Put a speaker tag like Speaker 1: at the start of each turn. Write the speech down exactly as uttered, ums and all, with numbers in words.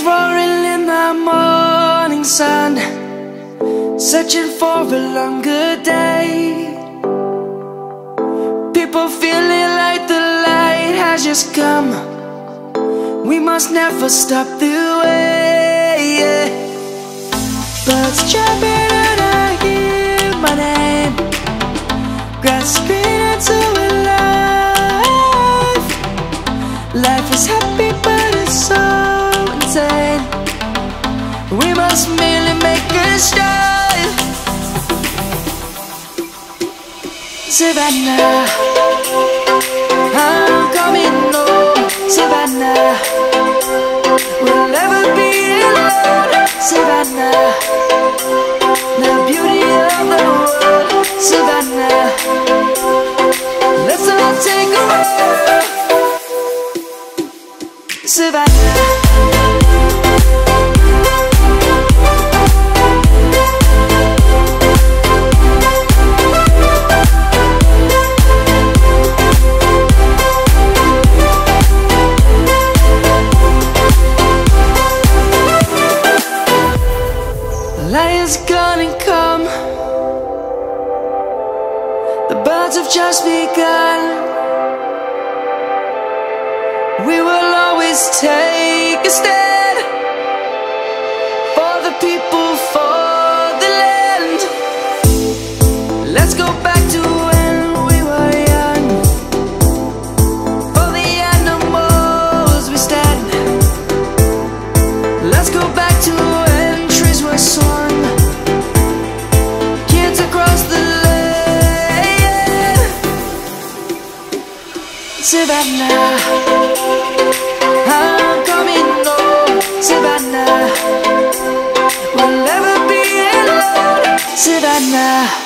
Speaker 1: roaring in the morning sun, searching for a longer day. People feeling like the light has just come. We must never stop the way, yeah. Birds chirping and I hear my name, grasping into a life. Life is happy but it's so insane. We must merely make a start. Savannah, I'm coming home. Savannah, we'll never be alone. Savannah, the beauty of the world. Savannah, let's all take a walk. Savannah. Lion's gonna come. The birds have just begun. We will always take a stand for the people, for the land. Let's go back to when we were young. For the animals we stand. Let's go back to when trees were swung. Savannah, I'm coming home. Savannah, we'll never be alone. Savannah.